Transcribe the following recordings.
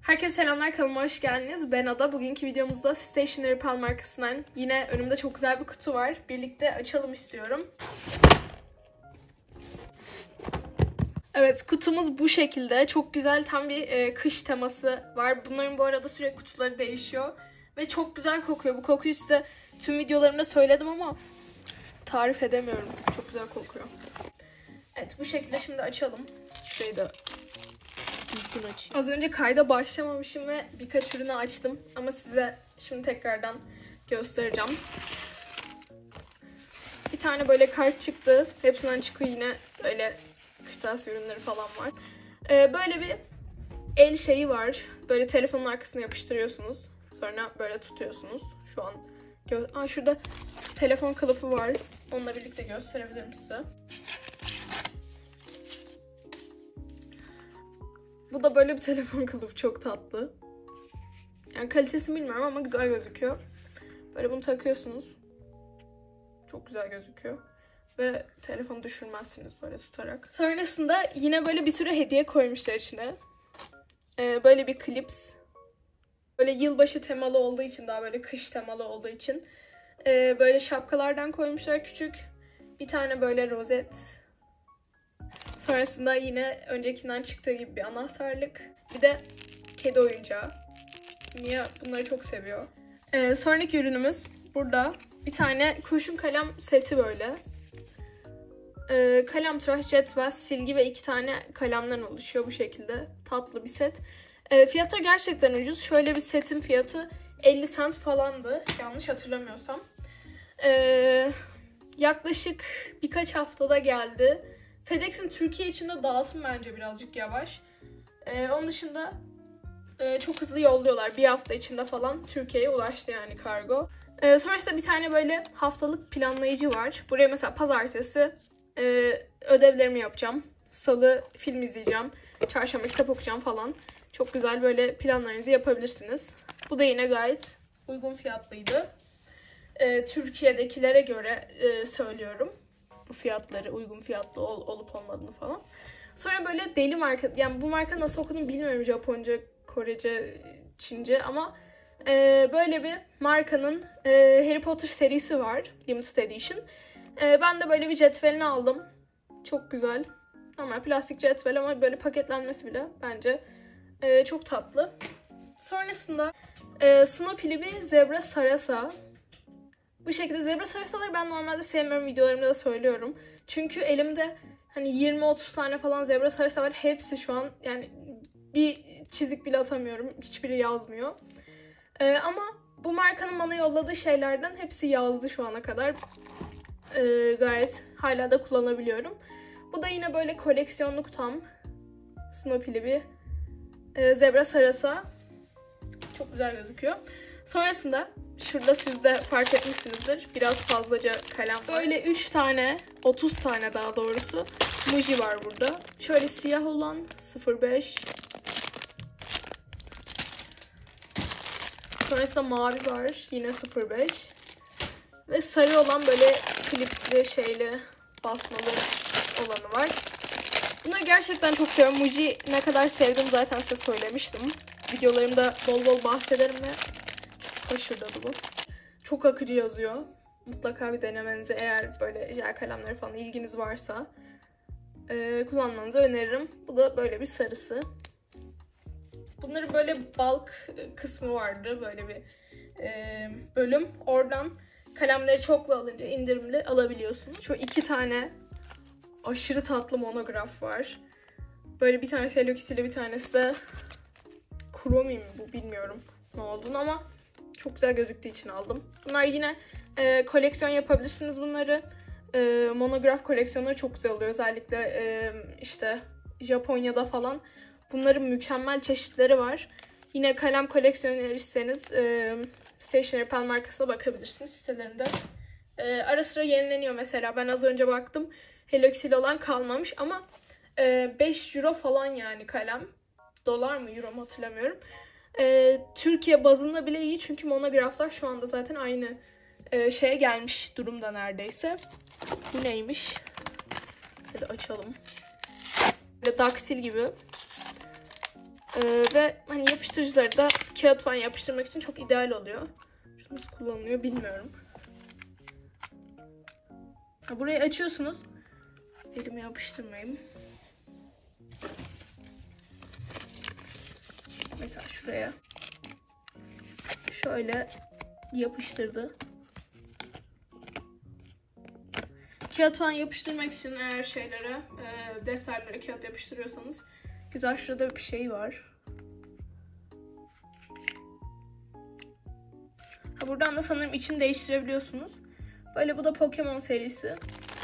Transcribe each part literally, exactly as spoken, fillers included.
Herkese selamlar, kanalıma hoş geldiniz. Ben Ada. Bugünkü videomuzda Stationery Pal markasından yine önümde çok güzel bir kutu var. Birlikte açalım istiyorum. Evet, kutumuz bu şekilde. Çok güzel, tam bir e, kış teması var. Bunların bu arada sürekli kutuları değişiyor. Ve çok güzel kokuyor. Bu kokuyu size tüm videolarımda söyledim ama tarif edemiyorum. Çok güzel kokuyor. Evet, bu şekilde şimdi açalım. Şurayı da düzgün açayım. Az önce kayda başlamamışım ve birkaç ürünü açtım. Ama size şimdi tekrardan göstereceğim. Bir tane böyle kart çıktı. Hepsinden çıkıyor yine böyle kırtasiye ürünleri falan var. Ee, böyle bir el şeyi var. Böyle telefonun arkasına yapıştırıyorsunuz. Sonra böyle tutuyorsunuz. Şu an Aa, şurada telefon kılıfı var. Onunla birlikte gösterebilirim size. Bu da böyle bir telefon kılıfı, çok tatlı. Yani kalitesini bilmiyorum ama güzel gözüküyor. Böyle bunu takıyorsunuz. Çok güzel gözüküyor. Ve telefonu düşürmezsiniz böyle tutarak. Sonrasında yine böyle bir sürü hediye koymuşlar içine. Ee, böyle bir klips. Böyle yılbaşı temalı olduğu için, daha böyle kış temalı olduğu için. Ee, böyle şapkalardan koymuşlar küçük. Bir tane böyle rozet. Sonrasında yine öncekinden çıktığı gibi bir anahtarlık. Bir de kedi oyuncağı. Mia bunları çok seviyor. Ee, sonraki ürünümüz burada. Bir tane kurşun kalem seti böyle. Ee, kalem, tıraş, cetvel, silgi ve iki tane kalemden oluşuyor bu şekilde. Tatlı bir set. Ee, fiyatı gerçekten ucuz. Şöyle bir setin fiyatı elli sent falandı. Yanlış hatırlamıyorsam. Ee, yaklaşık birkaç haftada geldi. FedEx'in Türkiye içinde dağıtım bence birazcık yavaş. Ee, onun dışında e, çok hızlı yolluyorlar. Bir hafta içinde falan Türkiye'ye ulaştı yani kargo. Ee, sonrasında bir tane böyle haftalık planlayıcı var. Buraya mesela pazartesi e, ödevlerimi yapacağım. Salı film izleyeceğim. Çarşamba kitap okuyacağım falan. Çok güzel böyle planlarınızı yapabilirsiniz. Bu da yine gayet uygun fiyatlıydı. Ee, Türkiye'dekilere göre e, söylüyorum. Bu fiyatları, uygun fiyatlı ol, olup olmadığını falan. Sonra böyle deli marka, yani bu marka nasıl okuduğunu bilmiyorum, Japonca, Korece, Çince ama e, böyle bir markanın e, Harry Potter serisi var, Limited Edition. E, ben de böyle bir cetvelini aldım. Çok güzel. Normal plastik cetvel ama böyle paketlenmesi bile bence e, çok tatlı. Sonrasında e, Snoopy'li bir zebra sarasa. Bu şekilde zebra sarasaları ben normalde sevmiyorum, videolarımda da söylüyorum. Çünkü elimde hani yirmi otuz tane falan zebra sarasa var. Hepsi şu an yani bir çizik bile atamıyorum. Hiçbiri yazmıyor. Ee, ama bu markanın bana yolladığı şeylerden hepsi yazdı şu ana kadar. Ee, gayet hala da kullanabiliyorum. Bu da yine böyle koleksiyonluk tam Snoopy'li bir e, zebra sarasa. Çok güzel gözüküyor. Sonrasında şurada siz de fark etmişsinizdir. Biraz fazlaca kalem var. Böyle üç tane, otuz tane daha doğrusu Muji var burada. Şöyle siyah olan sıfır beş. Sonrasında mavi var. Yine sıfır beş. Ve sarı olan böyle klipsli şeyli basmalı olanı var. Bunları gerçekten çok seviyorum. Muji ne kadar sevdim zaten size söylemiştim. Videolarımda bol bol bahsederim ve aşırı da bu. Çok akıcı yazıyor. Mutlaka bir denemenizi, eğer böyle jel kalemleri falan ilginiz varsa e, kullanmanızı öneririm. Bu da böyle bir sarısı. Bunların böyle bulk kısmı vardı. Böyle bir e, bölüm. Oradan kalemleri çoklu alınca indirimli alabiliyorsunuz. Şu iki tane aşırı tatlı monograf var. Böyle bir tanesi Hello Kitty'li, bir tanesi de Kuromi mi bu, bilmiyorum ne olduğunu ama çok güzel gözüktüğü için aldım. Bunlar yine e, koleksiyon yapabilirsiniz bunları. E, monograf koleksiyonları çok güzel oluyor. Özellikle e, işte Japonya'da falan bunların mükemmel çeşitleri var. Yine kalem koleksiyonu erişseniz e, Stationery Pal markasına bakabilirsiniz sitelerinde. E, ara sıra yenileniyor mesela. Ben az önce baktım. Hello Kitty'li olan kalmamış ama e, beş euro falan yani kalem. Dolar mı euro mu hatırlamıyorum. Ee, Türkiye bazında bile iyi çünkü monograflar şu anda zaten aynı e, şeye gelmiş durumda neredeyse. Bu neymiş? Hadi açalım. Böyle daksil gibi. Ee, ve hani yapıştırıcıları da kağıt falan yapıştırmak için çok ideal oluyor. Şu nasıl kullanılıyor bilmiyorum. Ha, burayı açıyorsunuz. Elimi yapıştırmayayım. Mesela şuraya. Şöyle yapıştırdı. Kağıt falan yapıştırmak için eğer şeylere, e, defterlere kağıt yapıştırıyorsanız güzel, şurada bir şey var. Ha, buradan da sanırım içini değiştirebiliyorsunuz. Böyle bu da Pokemon serisi.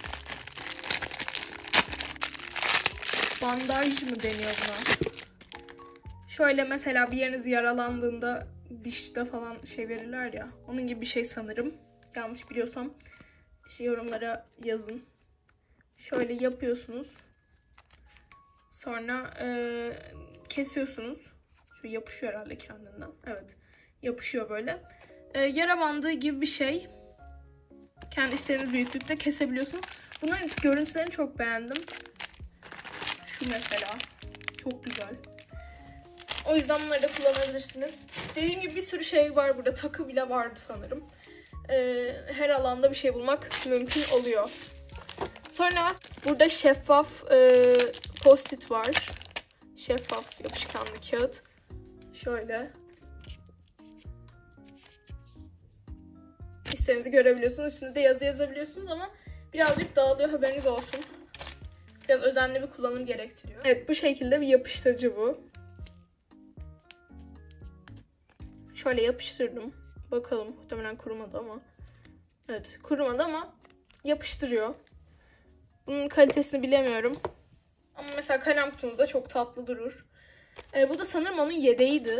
Bandaj mı deniyor buna? Şöyle mesela bir yeriniz yaralandığında dişte falan şey verirler ya. Onun gibi bir şey sanırım. Yanlış biliyorsam işte yorumlara yazın. Şöyle yapıyorsunuz. Sonra e, kesiyorsunuz. Şu yapışıyor herhalde kendinden. Evet. Yapışıyor böyle. E, yara bandı gibi bir şey. Kendi istediğiniz büyüklükte kesebiliyorsunuz. Bunların görüntülerini çok beğendim. Şu mesela. Çok güzel. O yüzden bunları da kullanabilirsiniz. Dediğim gibi bir sürü şey var burada. Takı bile vardı sanırım. Ee, her alanda bir şey bulmak mümkün oluyor. Sonra burada şeffaf e, post-it var. Şeffaf yapışkanlı kağıt. Şöyle. İstediğinizi görebiliyorsunuz. Üstünde de yazı yazabiliyorsunuz ama birazcık dağılıyor, haberiniz olsun. Biraz özenli bir kullanım gerektiriyor. Evet, bu şekilde bir yapıştırıcı bu. Şöyle yapıştırdım. Bakalım, muhtemelen kurumadı ama. Evet, kurumadı ama yapıştırıyor. Bunun kalitesini bilemiyorum. Ama mesela kalem kutumuzda çok tatlı durur. Ee, bu da sanırım onun yedeğiydi.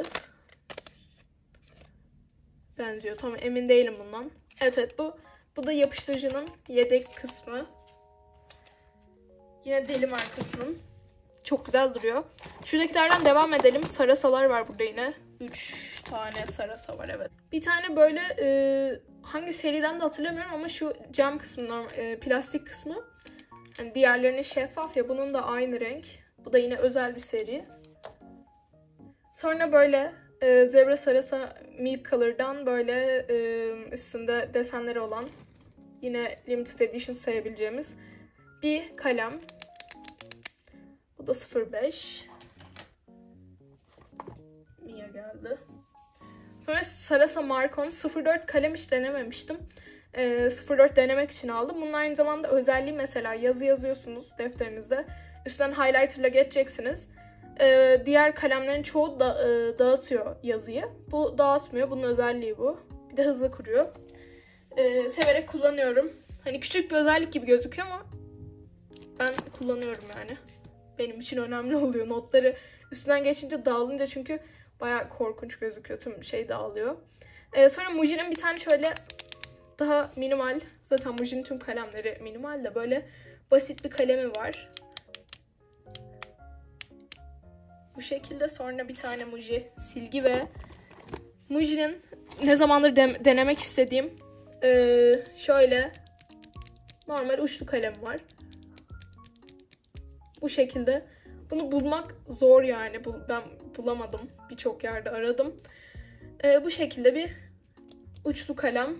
Benziyor. Tam emin değilim bundan. Evet evet, bu bu da yapıştırıcının yedek kısmı. Yine deli markasının. Çok güzel duruyor. Şuradakilerden devam edelim. Sarasalar var burada yine. üç tane sarasa var, evet. Bir tane böyle e, hangi seriden de hatırlamıyorum ama şu cam kısmı, normal, e, plastik kısmı. Yani diğerlerinin şeffaf ya, bunun da aynı renk. Bu da yine özel bir seri. Sonra böyle e, zebra sarasa Milk Color'dan böyle e, üstünde desenleri olan, yine limited edition sayabileceğimiz bir kalem. Bu da sıfır beş. Mia geldi. Sonra Sarasa Markon sıfır dört kalem hiç denememiştim. E, sıfır dört denemek için aldım. Bunun aynı zamanda özelliği, mesela yazı yazıyorsunuz defterinizde. Üstten highlighter'la geçeceksiniz. Ee, diğer kalemlerin çoğu da, e, dağıtıyor yazıyı. Bu dağıtmıyor. Bunun özelliği bu. Bir de hızlı kuruyor. Ee, severek kullanıyorum. Hani küçük bir özellik gibi gözüküyor ama ben kullanıyorum yani. Benim için önemli oluyor. Notları üstünden geçince, dağılınca çünkü bayağı korkunç gözüküyor. Tüm şey dağılıyor. Ee, sonra Muji'nin bir tane şöyle daha minimal, zaten Muji'nin tüm kalemleri minimal de, böyle basit bir kalemi var. Bu şekilde. Sonra bir tane Muji silgi ve Muji'nin ne zamandır de denemek istediğim e, şöyle normal uçlu kalem var. Bu şekilde. Bunu bulmak zor yani. Bu, ben bulamadım. Birçok yerde aradım. E, bu şekilde bir uçlu kalem.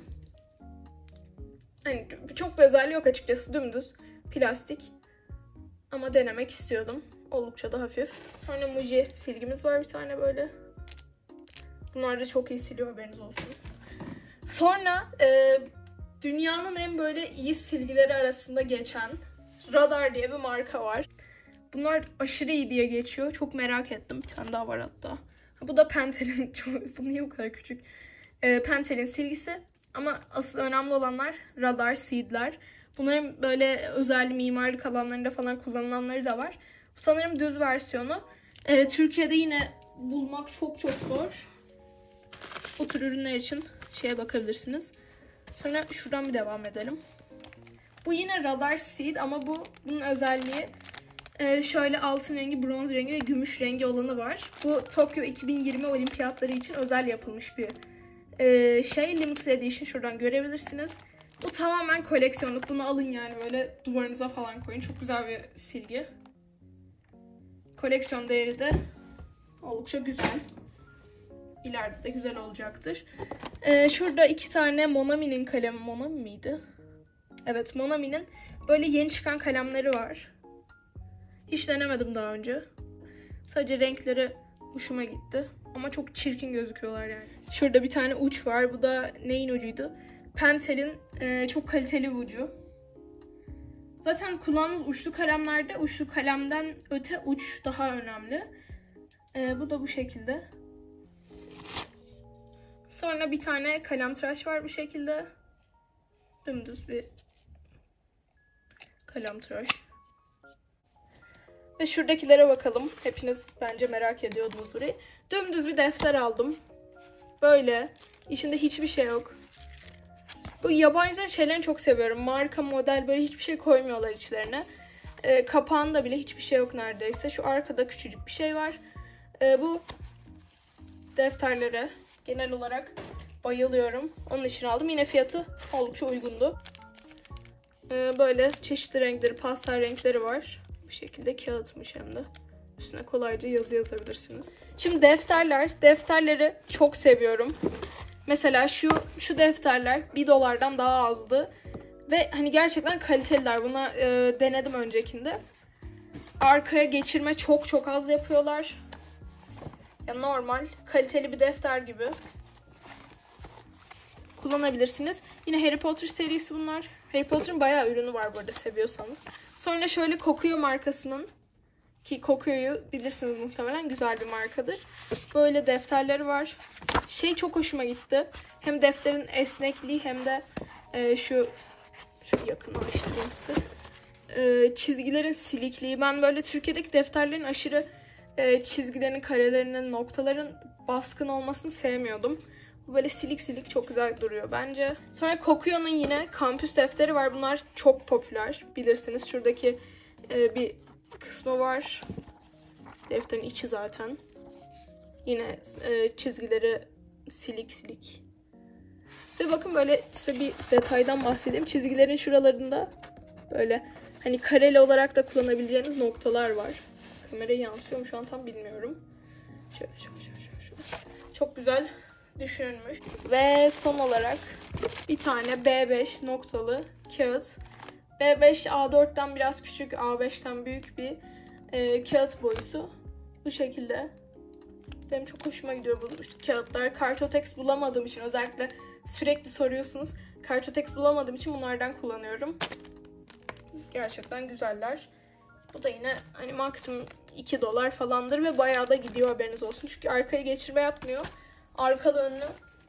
Hani çok bir özelliği yok açıkçası. Dümdüz plastik. Ama denemek istiyordum. Oldukça da hafif. Sonra Muji silgimiz var bir tane böyle. Bunlar da çok iyi siliyor, haberiniz olsun. Sonra e, dünyanın en böyle iyi silgileri arasında geçen Radar diye bir marka var. Bunlar aşırı iyi diye geçiyor. Çok merak ettim. Bir tane daha var hatta. Bu da Pentel'in. Bu niye bu kadar küçük? E, Pentel'in silgisi. Ama asıl önemli olanlar Radar Seed'ler. Bunların böyle özel mimarlık alanlarında falan kullanılanları da var. Bu sanırım düz versiyonu. Ee, Türkiye'de yine bulmak çok çok zor. Bu tür ürünler için şeye bakabilirsiniz. Sonra şuradan bir devam edelim. Bu yine Radar Seed ama bu bunun özelliği e, şöyle altın rengi, bronz rengi ve gümüş rengi olanı var. Bu Tokyo iki bin yirmi olimpiyatları için özel yapılmış bir e, şey. Limited Edition, şuradan görebilirsiniz. Bu tamamen koleksiyonluk. Bunu alın yani, böyle duvarınıza falan koyun. Çok güzel bir silgi. Koleksiyon değeri de Oldukça güzel. İleride de güzel olacaktır. Ee, şurada iki tane Monami'nin kalemi. Monami miydi? Evet, Monami'nin böyle yeni çıkan kalemleri var. Hiç denemedim daha önce. Sadece renkleri hoşuma gitti. Ama çok çirkin gözüküyorlar yani. Şurada bir tane uç var. Bu da neyin ucuydu? Pentel'in e, çok kaliteli bir ucu. Zaten kullandığımız uçlu kalemlerde uçlu kalemden öte uç daha önemli. E, bu da bu şekilde. Sonra bir tane kalem tıraş var bu şekilde. Dümdüz bir kalem tıraş. Ve şuradakilere bakalım. Hepiniz bence merak ediyordunuz burayı. Dümdüz bir defter aldım. Böyle. İçinde hiçbir şey yok. Bu yabancıların şeylerini çok seviyorum. Marka, model böyle hiçbir şey koymuyorlar içlerine. E, kapağında bile hiçbir şey yok neredeyse. Şu arkada küçücük bir şey var. E, bu defterlere genel olarak bayılıyorum. Onun için aldım. Yine fiyatı oldukça uygundu. E, böyle çeşitli renkleri, pastel renkleri var. Bu şekilde kağıtmış hem de. Üstüne kolayca yazı yazabilirsiniz. Şimdi defterler. Defterleri çok seviyorum. Mesela şu şu defterler bir dolardan daha azdı. Ve hani gerçekten kaliteliler. Buna e, denedim öncekinde. Arkaya geçirme çok çok az yapıyorlar. Yani normal, kaliteli bir defter gibi. Kullanabilirsiniz. Yine Harry Potter serisi bunlar. Harry Potter'ın bayağı ürünü var bu arada seviyorsanız. Sonra şöyle Kokuyo markasının, ki Kokuyo'yu bilirsiniz muhtemelen, güzel bir markadır. Böyle defterleri var. Şey çok hoşuma gitti. Hem defterin esnekliği hem de e, şu şu yakınlaştırayım size. E, çizgilerin silikliği. Ben böyle Türkiye'deki defterlerin aşırı e, çizgilerin, karelerinin, noktaların baskın olmasını sevmiyordum. Bu böyle silik silik çok güzel duruyor bence. Sonra Kokuyo'nun yine kampüs defteri var. Bunlar çok popüler. Bilirsiniz şuradaki e, bir kısmı var. Defterin içi zaten. Yine e, çizgileri silik silik. Ve bakın böyle size bir detaydan bahsedeyim. Çizgilerin şuralarında böyle hani kareli olarak da kullanabileceğiniz noktalar var. Kameraya yansıyor mu şu an tam bilmiyorum. Şöyle şöyle şöyle şöyle. Çok güzel düşünülmüş. Ve son olarak bir tane B beş noktalı kağıt. B beş A dörtten biraz küçük, A beşten büyük bir e, kağıt boyutu. Bu şekilde. Benim çok hoşuma gidiyor bu kağıtlar. Kartotex bulamadığım için, özellikle sürekli soruyorsunuz. Kartotex bulamadığım için bunlardan kullanıyorum. Gerçekten güzeller. Bu da yine hani maksimum iki dolar falandır ve bayağı da gidiyor, haberiniz olsun. Çünkü arkaya geçirme yapmıyor. Arkalı önlü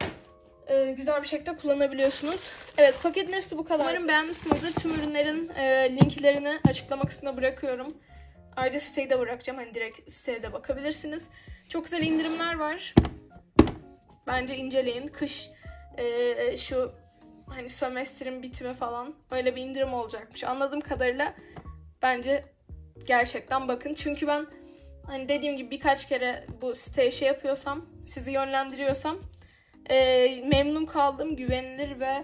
e, güzel bir şekilde kullanabiliyorsunuz. Evet, paketin hepsi bu kadar. Umarım beğenmişsinizdir. Tüm ürünlerin e, linklerini açıklama kısmına bırakıyorum. Ayrıca siteyi de bırakacağım. Hani direkt siteye de bakabilirsiniz. Çok güzel indirimler var. Bence inceleyin. Kış e, şu hani sömestrin bitimi falan öyle bir indirim olacakmış. Anladığım kadarıyla bence gerçekten bakın. Çünkü ben hani dediğim gibi birkaç kere bu siteye şey yapıyorsam, sizi yönlendiriyorsam e, memnun kaldım. Güvenilir ve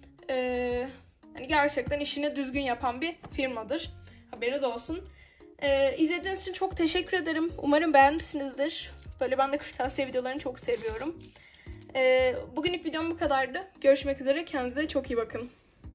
e, hani gerçekten işini düzgün yapan bir firmadır. Haberiniz olsun. Ee, izlediğiniz için çok teşekkür ederim. Umarım beğenmişsinizdir. Böyle ben de kırtasiye videolarını çok seviyorum. Ee, bugünlük videom bu kadardı. Görüşmek üzere. Kendinize çok iyi bakın.